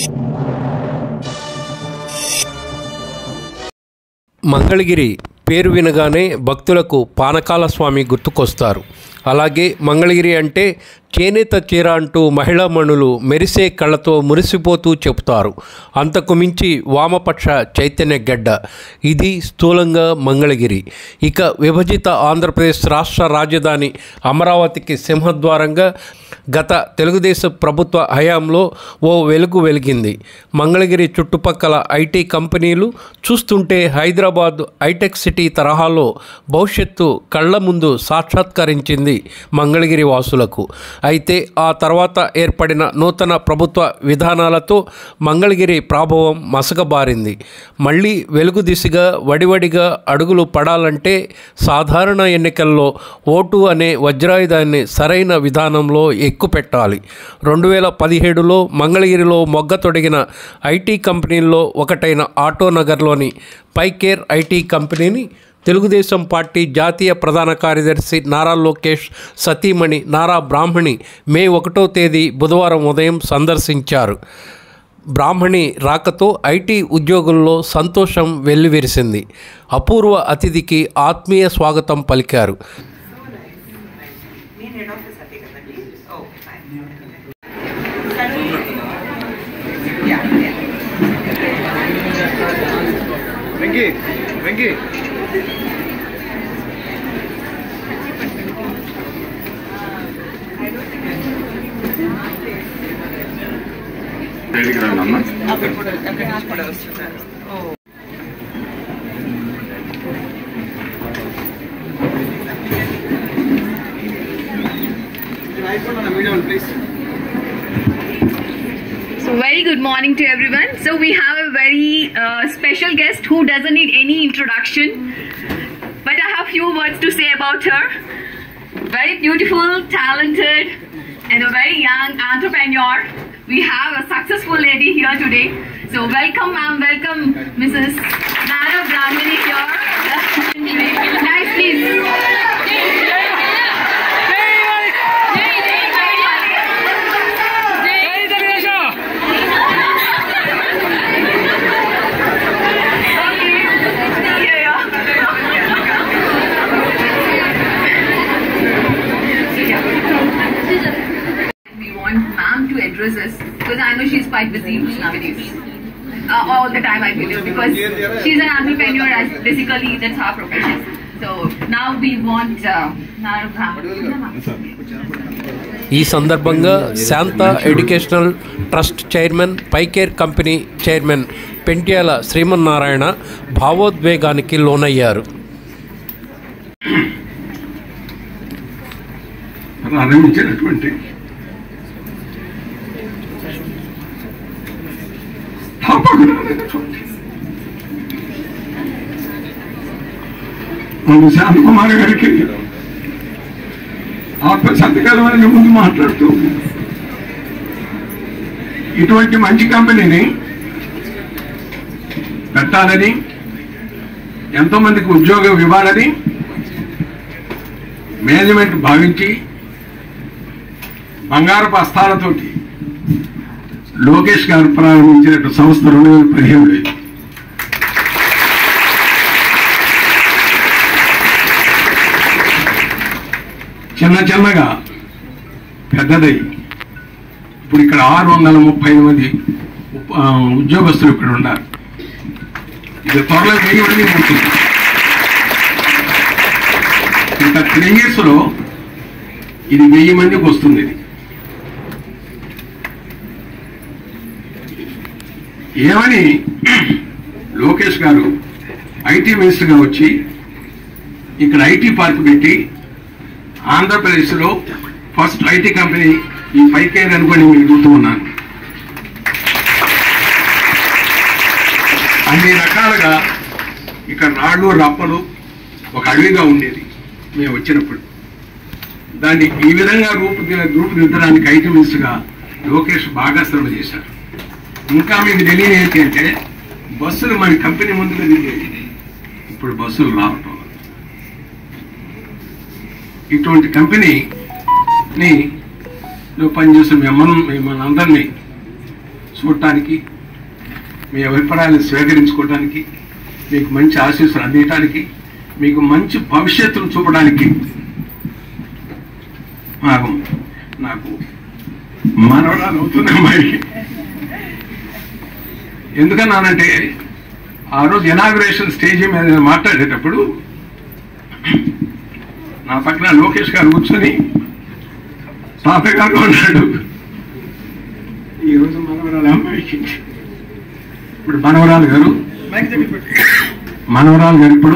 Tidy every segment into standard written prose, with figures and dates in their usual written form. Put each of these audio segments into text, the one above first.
మంగళగిరి పేరు వినగానే భక్తులకు పానకాల స్వామి గుర్తుకొస్తారు. అలాగే మంగళగిరి అంటే చేనేత చీర అంటూ మహిళామణులు మెరిసే కళ్ళతో మురిసిపోతూ చెబుతారు. అంతకు మించి వామపక్ష చైతన్య గడ్డ ఇది స్థూలంగా మంగళగిరి. ఇక విభజిత ఆంధ్రప్రదేశ్ రాష్ట్ర రాజధాని అమరావతికి సింహద్వారంగా గత తెలుగుదేశం ప్రభుత్వ హయాంలో ఓ వెలుగు వెలిగింది. మంగళగిరి చుట్టుపక్కల ఐటీ కంపెనీలు చూస్తుంటే హైదరాబాద్ హైటెక్ సిటీ తరహాలో భవిష్యత్తు కళ్ల ముందు సాక్షాత్కరించింది మంగళగిరి వాసులకు. అయితే ఆ తర్వాత ఏర్పడిన నూతన ప్రభుత్వ విధానాలతో మంగళగిరి ప్రభావం మసకబారింది. మళ్ళీ వెలుగు దిశగా వడివడిగా అడుగులు పడాలంటే సాధారణ ఎన్నికల్లో ఓటు అనే వజ్రాయుధాన్ని సరైన విధానంలో ఎక్కుపెట్టాలి. 2017లో మంగళగిరిలో మొగ్గ తొడిగిన ఐటీ కంపెనీల్లో ఒకటైన ఆటోనగర్లోని పైకేర్ ఐటీ కంపెనీని తెలుగుదేశం పార్టీ జాతీయ ప్రధాన కార్యదర్శి నారా లోకేష్ సతీమణి నారా బ్రాహ్మణి మే 1వ తేదీ బుధవారం ఉదయం సందర్శించారు. బ్రాహ్మణి రాకతో ఐటీ ఉద్యోగుల్లో సంతోషం వెల్లివిరిసింది. అపూర్వ అతిథికి ఆత్మీయ స్వాగతం పలికారు. So very good morning to everyone. So we have a very special guest who doesn't need any introduction, but I have few words to say about her. Very beautiful, talented, and a very young entrepreneur. We have a successful lady here today. So welcome ma'am, welcome Mrs. Nara Brahmani here. Nice, please. To address us because I know she's quite busy nowadays. All the time I believe because she's an entrepreneur as basically that's her profession. So now we want ఈ సందర్భంగా Shanta educational trust chairman పైకేర్ company chairman Pentyala Srimannarayana భావోద్వేగానికి లోనయ్యారు. శాంత కుమార్ గారికి ఆత్మసత్యకరమైన ముందు మాట్లాడుతూ ఇటువంటి మంచి కంపెనీని పెట్టాలని, ఎంతో మందికి ఉద్యోగం ఇవ్వాలని మేనేజ్మెంట్ భావించి బంగారపు హస్తాలతోటి లోకేష్ గారు ప్రారంభించిన సంస్థ 2017 చిన్న చిన్నగా పెద్దదై ఇప్పుడు ఇక్కడ 635 మంది ఉద్యోగస్తులు ఇక్కడ ఉన్నారు. ఇది త్వరలో 1000 మంది ఉంటుంది. ఇంకా 3 years లో ఇది 1000 మందికి వస్తుంది. ఏమని లోకేష్ గారు ఐటీ మినిస్టర్గా వచ్చి ఇక్కడ ఐటీ పార్క్ పెట్టి ఆంధ్రప్రదేశ్లో ఫస్ట్ ఐటీ కంపెనీ ఈ పైకేర్ అనుకొని మీకు గుర్తు ఉన్నాను. అన్ని రకాలుగా ఇక్కడ రాళ్ళు రప్పలు ఒక అడవిగా ఉండేది మేము వచ్చినప్పుడు. దాన్ని ఈ విధంగా రూపుదిద్దడానికి ఐటీ మినిస్టర్గా లోకేష్ బాగా శ్రమ చేశారు. ఇంకా మీకు తెలియని ఏంటంటే బస్సులు మన కంపెనీ ముందుగా తిరిగేది, ఇప్పుడు బస్సులు రావటం. ఇటువంటి కంపెనీని పనిచేసిన మిమ్మల్ని అందరినీ చూడటానికి, మీ అభిప్రాయాలను స్వీకరించుకోవడానికి, మీకు మంచి ఆశీస్సులు అందించడానికి, మీకు మంచి భవిష్యత్తును చూపడానికి నాకు మనవరాలు అవుతుంది అమ్మాయి. ఎందుకన్నానంటే ఆ రోజు ఇనాగ్రేషన్ స్టేజ్ మీద మాట్లాడేటప్పుడు నా పక్కన లోకేష్ గారు కూర్చొని తాతగారు అన్నాడు, ఈరోజు మనవరాలు అమ్మాయికి ఇప్పుడు మనవరాలు గారు ఇప్పుడు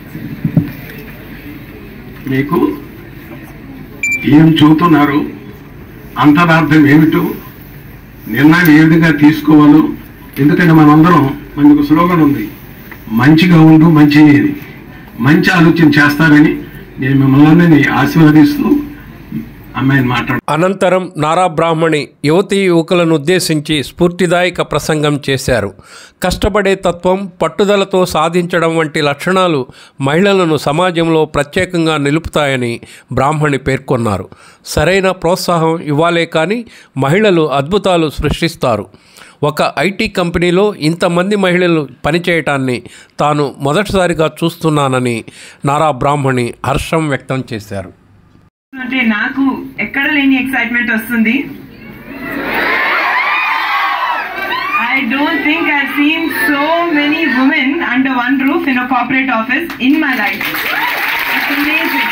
మీకు ఏం చూస్తున్నారు, అంతరార్థం ఏమిటో, నిర్ణయం ఏ విధంగా తీసుకోవాలో. ఎందుకంటే మనందరం మనకు స్లోగన్ ఉంది, మంచిగా ఉండు మంచి ఆలోచన చేస్తారని నేను మిమ్మల్ని ఆశీర్వదిస్తూ అమ్మాయిని మాట్లాడు. అనంతరం నారా బ్రాహ్మణి యువతీ యువకులను ఉద్దేశించి స్ఫూర్తిదాయక ప్రసంగం చేశారు. కష్టపడే తత్వం, పట్టుదలతో సాధించడం వంటి లక్షణాలు మహిళలను సమాజంలో ప్రత్యేకంగా నిలుపుతాయని బ్రాహ్మణి పేర్కొన్నారు. సరైన ప్రోత్సాహం ఇవ్వాలే కానీ మహిళలు అద్భుతాలు సృష్టిస్తారు. ఒక ఐటీ కంపెనీలో ఇంతమంది మహిళలు పనిచేయటాన్ని తాను మొదటిసారిగా చూస్తున్నానని నారా బ్రాహ్మణి హర్షం వ్యక్తం చేశారు. అంటే నాకు ఎక్కడ లేని ఎక్సైట్మెంట్ వస్తుంది. I don't think I've seen so many women under one roof in a corporate office in my life. It's amazing.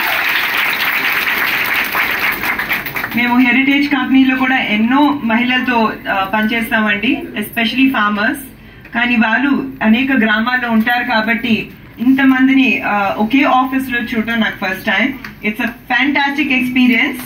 మేము హెరిటేజ్ కంపెనీలో కూడా ఎన్నో మహిళలతో పనిచేస్తామండి, ఎస్పెషలీ ఫార్మర్స్. కానీ వాళ్ళు అనేక గ్రామాల్లో ఉంటారు కాబట్టి ఇంతమందిని ఒకే ఆఫీస్ లో చూడటం నాకు first time. It's a fantastic experience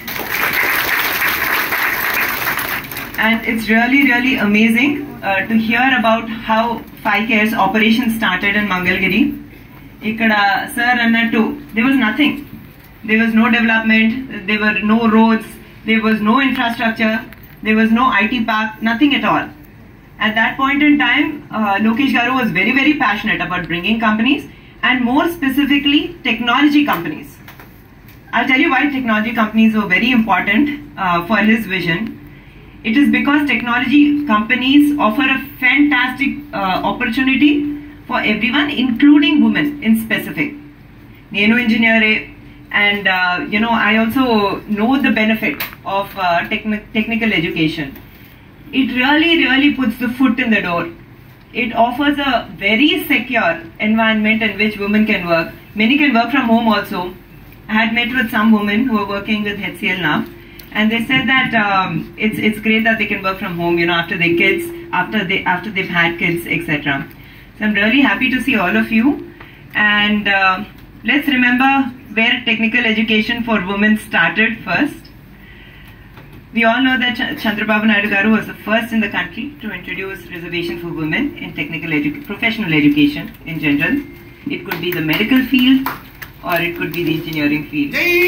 and it's really amazing to hear about how 5Cares operation started in Mangalgiri. Ikkada sir annattu there was nothing, there was no development, there were no roads, there was no infrastructure, there was no IT park, nothing at all. At that point in time, Lokesh Garu was very passionate about bringing companies, and more specifically technology companies. I'll tell you why technology companies were very important for his vision. It is because technology companies offer a fantastic opportunity for everyone, including women in specific. Nenu engineer, and I also know the benefit of technical education. It really puts the foot in the door. It offers a very secure environment in which women can work. Many can work from home also. I had met with some women who are working with HCL now, and they said that it's great that they can work from home, after their kids, after they've had kids, etc. So I'm really happy to see all of you, and let's remember where technical education for women started first. We all know that Chandrababu Naidu Garu was the first in the country to introduce reservation for women in professional education in general. It could be the medical field or it could be the engineering field.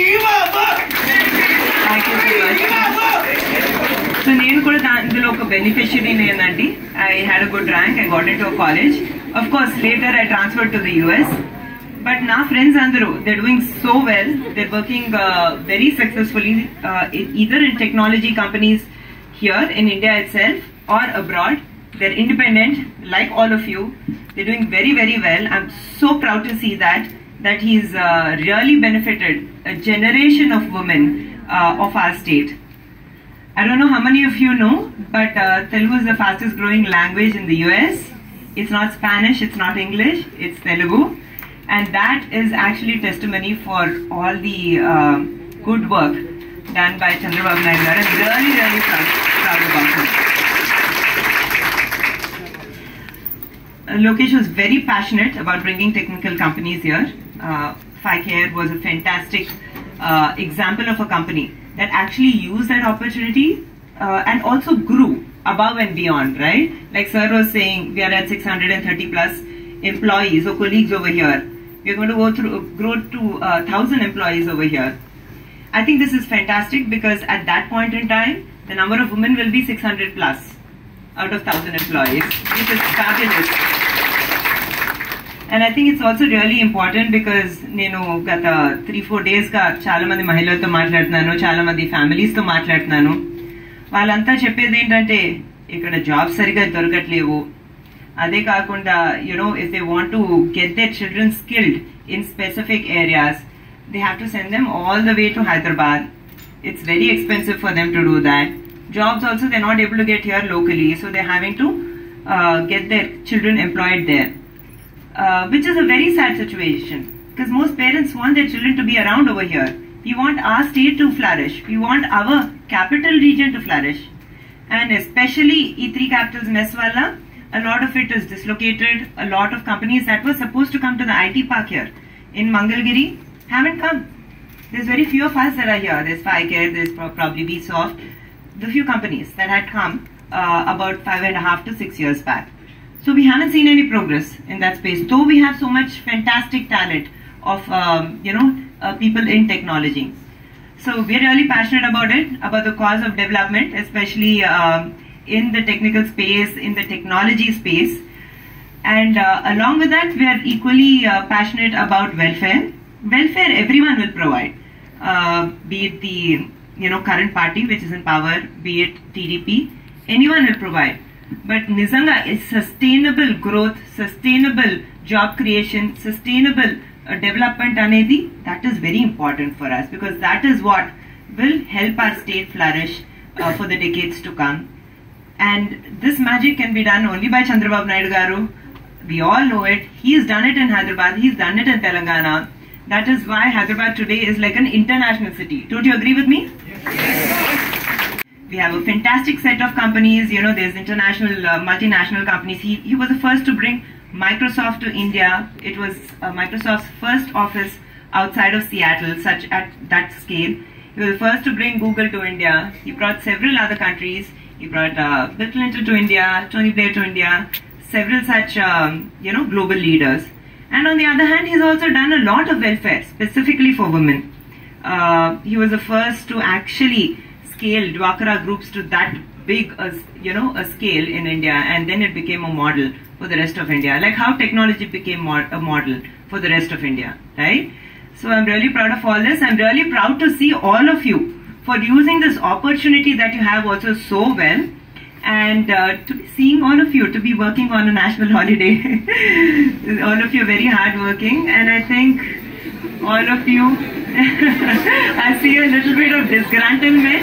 So నేను కూడా ఇందులో ఒక beneficiary నేనండి. I had a good rank, I got into a college. Of course, later I transferred to the US. But నా friends అందరూ, they're doing so well. They're working very successfully either in technology companies here in India itself or abroad. They're independent, like all of you. They're doing very well. I'm so proud to see that he's really benefited a generation of women of our state. I don't know how many of you know, but Telugu is the fastest growing language in the US. It's not Spanish, it's not English, it's Telugu. And that is actually testimony for all the good work done by Chandrababu Naidu Garu. I'm really proud about him. Lokesh was very passionate about bringing technical companies here. 5Care was a fantastic example of a company that actually used that opportunity and also grew above and beyond, right? Like sir was saying, we are at 630 plus employees or colleagues over here. We are going to grow to 1,000 employees over here. I think this is fantastic because at that point in time, the number of women will be 600 plus out of 1,000 employees, which is fabulous. And I think it's also really important because నేను గత 3-4 days గా చాలా మంది మహిళలతో మాట్లాడుతున్నాను, చాలా మంది families తో మాట్లాడుతున్నాను. వాళ్ళంతా చెప్పేది ఏంటంటే ikkada jobs sariga dorgatlevu. Ade kaakunda, if they want to get their children skilled in specific areas, they have to send them all the way to Hyderabad. It's very expensive for them to do that. Jobs also they're not able to get here locally, so they're having to get their children employed there, which is a very sad situation, because most parents want their children to be around over here. We want our state to flourish. We want our capital region to flourish. And especially E3 capitals mess wala, a lot of it is dislocated. A lot of companies that were supposed to come to the IT park here in Mangalgiri haven't come. There's very few of us that are here. There's FiCare, there's probably Vsoft, the few companies that had come about 5.5 to 6 years back. So we haven't seen any progress in that space, though we have so much fantastic talent of people in technology. So we're really passionate about it, about the cause of development, especially in the technical space, in the technology space. And along with that, we are equally passionate about welfare. Welfare everyone will provide, be it the current party which is in power, be it TDP, anyone will provide. But Nizanga is sustainable growth, sustainable job creation, sustainable development anedi, that is very important for us, because that is what will help our state flourish for the decades to come. And this magic can be done only by Chandrababu Naidu Garu. We all know it. He's done it in Hyderabad, he's done it in Telangana. That is why Hyderabad today is like an international city. Don't you agree with me? Yes. We have a fantastic set of companies. There's international, multinational companies. He was the first to bring Microsoft to India. It was Microsoft's first office outside of Seattle, such at that scale. He was the first to bring Google to India. He brought several other countries. He brought Bill Clinton to India, Tony Blair to India, several such, global leaders. And on the other hand, he's also done a lot of welfare, specifically for women. He was the first to actually scale Dwakara groups to that big, a scale in India, and then it became a model for the rest of India, like how technology became a model for the rest of India, right? So I'm really proud of all this. I'm really proud to see all of you for using this opportunity that you have also so well, and to be seeing all of you, to be working on a national holiday. All of you are very hardworking, and I think all of you, I see a little bit of disgruntlement,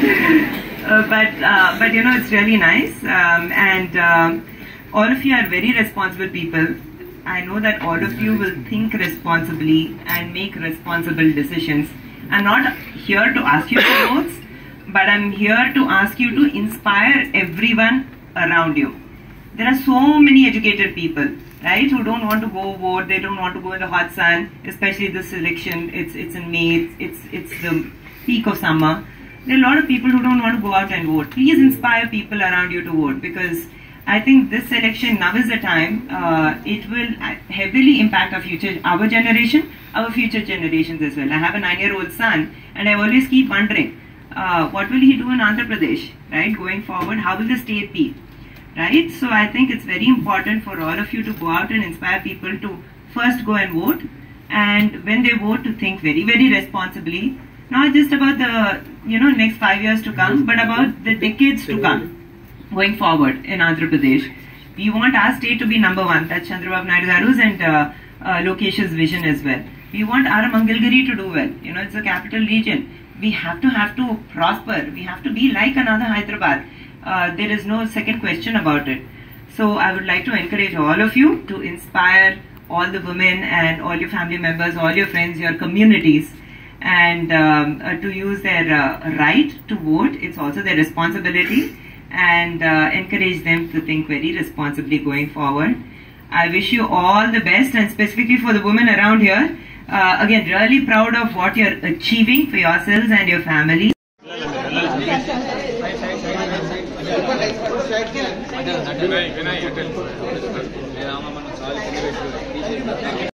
but it's really nice, and all of you are very responsible people. I know that all of you will think responsibly and make responsible decisions. I'm not here to ask you for votes, but I'm here to ask you to inspire everyone around you. There are so many educated people, right, who don't want to go vote. They don't want to go in the hot sun, especially this election. It's in May. It's the peak of summer. There are a lot of people who don't want to go out and vote. Please inspire people around you to vote, because I think this election now is the time. It will heavily impact our generation, our future generations as well. I have a 9-year-old son, and I always keep wondering, what will he do in Andhra Pradesh, right? Going forward, how will the state be, right? So I think it's very important for all of you to go out and inspire people to first go and vote, and when they vote, to think very, very responsibly, not just about the next 5 years to come, but about the decades to come. Going forward in Andhra Pradesh, we want our state to be number one. That's Chandrababu Naidu Garu's and Lokesh's vision as well. We want our Mangalgiri to do well. It's a capital region. We have to prosper. We have to be like another Hyderabad. There is no second question about it. So I would like to encourage all of you to inspire all the women and all your family members, all your friends, your communities, and to use their right to vote. It's also their responsibility, and encourage them to think very responsibly going forward. I wish you all the best, and specifically for the women around here, again, really proud of what you're achieving for yourselves and your family.